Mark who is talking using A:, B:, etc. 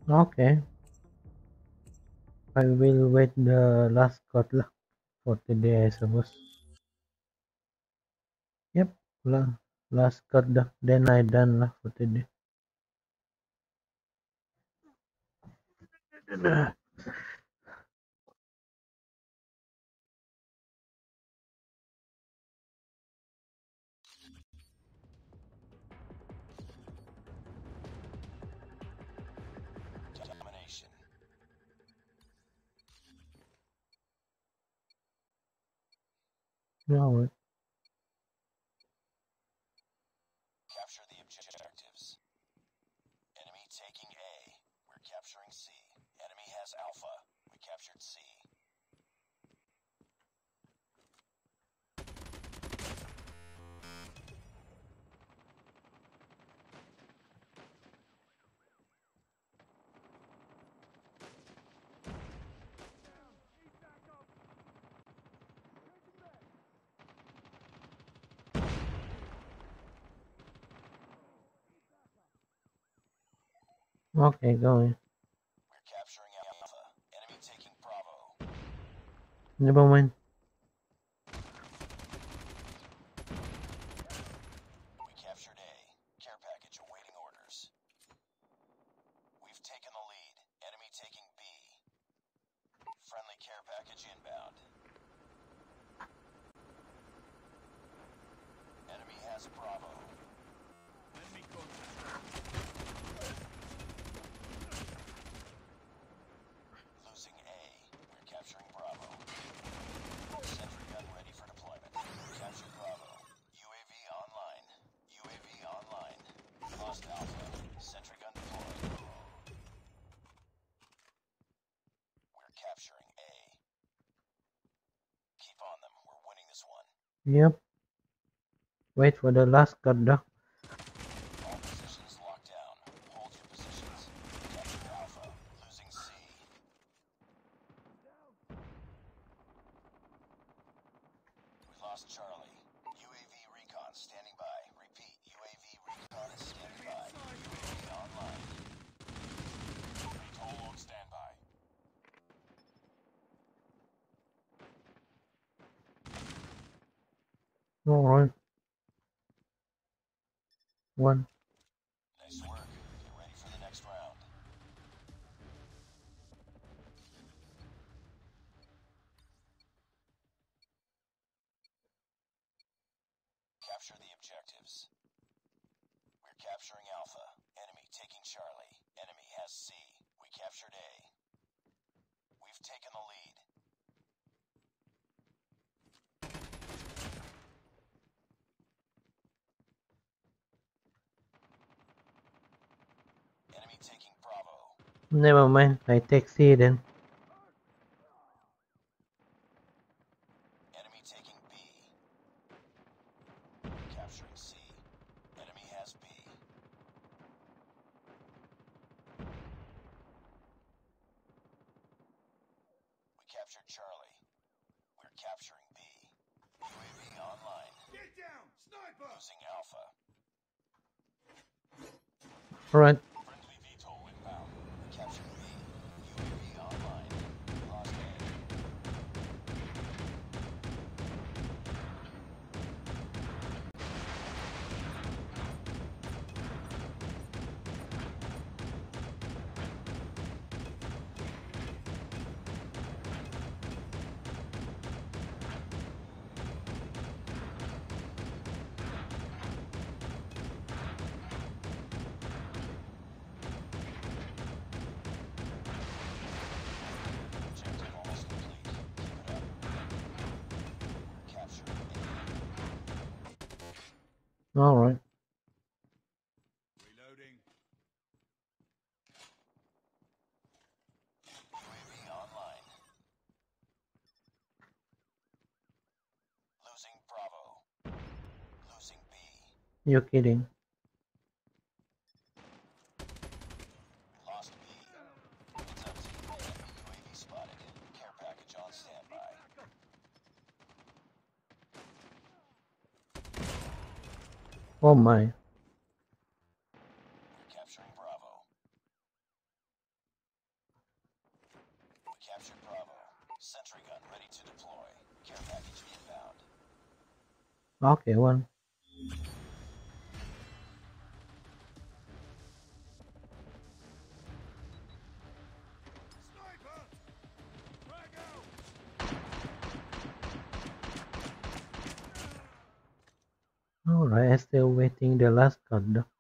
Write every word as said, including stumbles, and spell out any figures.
A: Okay. I will wait the last cut lah for today, I suppose. Yep, la last cut dah. Then I done lah for today.
B: Domination.
A: Alright.
B: Capture the objectives. Enemy taking A. We're capturing C. Enemy has Alpha. We captured C.
A: Okay, going.
B: We're capturing Alpha. Enemy taking Bravo.
A: Never mind.
B: We captured A. Care package awaiting orders. We've taken the lead. Enemy taking B. Friendly care package inbound. Enemy has Bravo. Enemy contact. Losing A. We're capturing Bravo. Sentry gun ready for deployment. Captured Bravo. U A V online. U A V online. Lost Alpha. Sentry gun deployed. We're capturing A. Keep on them. We're winning this one.
A: Yep. Wait for the last cut dah.
B: All positions locked down. Hold your positions. Captured Alpha. Losing C. We lost Charlie. U A V recon standing by. Repeat, U A V recon is standing by. U A V online. Toll on standby.
A: Alright. One.
B: Nice work. Get ready for the next round. Capture the objectives. We're capturing Alpha. Enemy taking Charlie. Enemy has C. We captured A. We've taken the lead. Enemy taking Bravo.
A: Never mind. I take C then.
B: Enemy taking B. Capturing C. Enemy has B. We captured Charlie. We're capturing B. U A V online. Get down! Sniper! Losing Alpha.
A: Alright.
B: Friendly vtol inbound. We captured B. U A V online. Lost A. Objective almost complete. Keep it up. Capturing A.
A: Alright.
B: Reloading. U A V online. Losing Bravo. Losing B.
A: You're kidding.
B: Lost B. Heads up team. Enemy U A V spotted. Care package on standby.
A: Oh my.
B: We're capturing Bravo. captured Bravo. Sentry gun ready to deploy. Care package inbound.
A: Okay, one.
B: Sniper! Frag out!
A: Alright, I'm still waiting the last cut though.